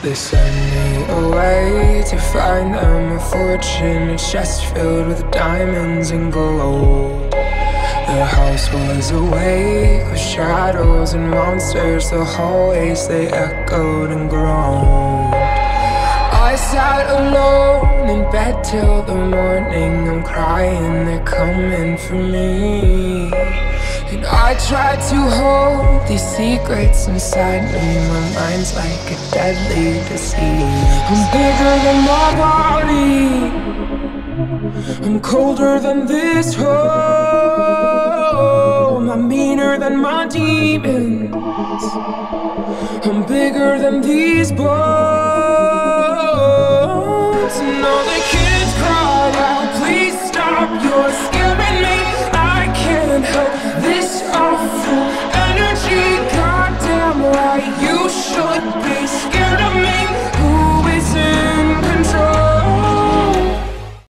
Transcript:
They send me away to find them a fortune, a chest filled with diamonds and gold. The house was awake with shadows and monsters. The hallways, they echoed and groaned. I sat alone in bed till the morning. I'm crying, they're coming for me. And I tried to hold these secrets inside me. My mind's like a deadly disease. I'm bigger than my body, I'm colder than this home. I'm meaner than my demons, I'm bigger than these bones. And all the kids cried out, please stop your skin.